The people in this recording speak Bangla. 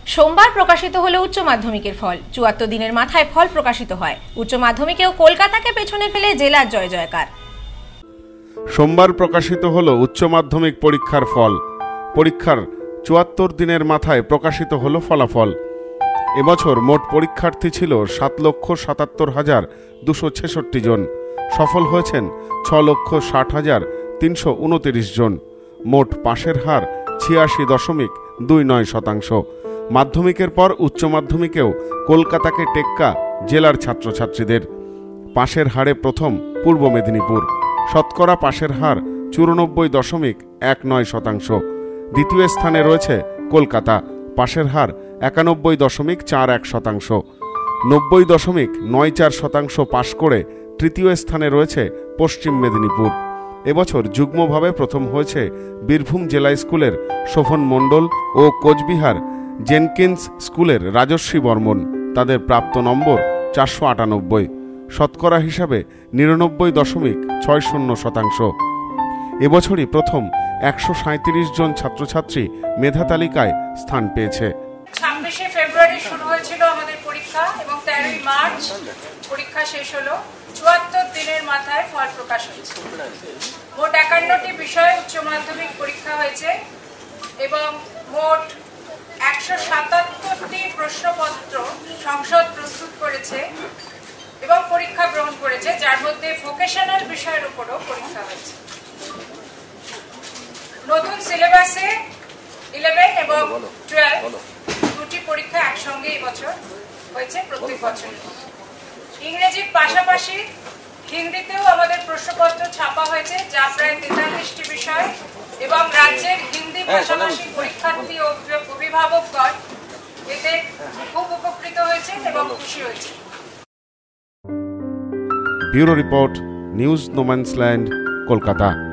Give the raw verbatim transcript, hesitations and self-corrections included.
সোমবার প্রকাশিত হলো উচ্চ মাধ্যমিকের ফল। চুয়াত্তর দিনের মাথায় ফল প্রকাশিত হয়। উচ্চ মাধ্যমিকেও কলকাতাকে পেছনে ফেলে জেলার জয় জয়কার। সোমবার প্রকাশিত হলো উচ্চ মাধ্যমিক পরীক্ষার ফল। পরীক্ষার চুয়াত্তর দিনের মাথায় প্রকাশিত হলো ফলাফল। এবছর মোট পরীক্ষার্থী ছিল সাত লক্ষ সাতাত্তর হাজার দুশো ছেষট্টি জন। সফল হয়েছেন ছ লক্ষ ষাট হাজার তিনশো উনতিরিশ জন। মোট পাশের হার ছিয়াশি দশমিক দুই নয় শতাংশ। মাধ্যমিকের পর উচ্চ মাধ্যমিকেও কলকাতাকে টেক্কা জেলার ছাত্রছাত্রীদের। পাশের হারে প্রথম পূর্ব মেদিনীপুর। শতকরা পাশের হার চুরানব্বই দশমিক এক নয় শতাংশ। দ্বিতীয় স্থানে রয়েছে কলকাতা, পাশের হার একানব্বই দশমিক চার এক শতাংশ। নব্বই দশমিক নয় চার শতাংশ পাশ করে তৃতীয় স্থানে রয়েছে পশ্চিম মেদিনীপুর। এবছর যুগ্মভাবে প্রথম হয়েছে বীরভূম জেলা স্কুলের শোভন মণ্ডল ও কোচবিহার জেনকিন্স স্কুলের রাজস্বী বর্মন। তাদের প্রাপ্ত নম্বর চারশো আটানব্বই, শতকরা হিসাবে নিরানব্বই দশমিক ছয় শূন্য শতাংশ। এবছরই প্রথম একশো সাঁত্রিশ জন ছাত্রছাত্রী মেধা তালিকায় স্থান পেয়েছে। ছাব্বিশে ফেব্রুয়ারি শুরু হয়েছিল আমাদের পরীক্ষা এবং তেরোই মার্চ পরীক্ষা শেষ হলো। চুয়াত্তর দিনের মাথায় ফল প্রকাশ হয়েছে। মোট একান্নটি বিষয়ে উচ্চ মাধ্যমিক পরীক্ষা হয়েছে এবং মোট একশো সাতাত্তরটি প্রশ্নপত্র সংসদ প্রস্তুত করেছে এবং পরীক্ষা গ্রহণ করেছে, যার মধ্যে ভোকেশনাল বিষয়ের উপরও পরীক্ষা হয়েছে। নতুন সিলেবাসে ইলেভেন এবং টুয়েলভ দুটি পরীক্ষা একসঙ্গে এই বছর হয়েছে প্রত্যেক বছর। ইংরেজির পাশাপাশি হিন্দিতেও আমাদের প্রশ্নপত্র ছাপা হয়েছে, যা প্রায় তেতাল্লিশটি বিষয়, এবং রাজ্যের হিন্দি ভাষাভাষী পরীক্ষার্থী ও অভিভাবকগণ এতে খুব উপকৃত হয়েছেন এবং খুশি হয়েছে। Bureau report, news no man's land, Kolkata.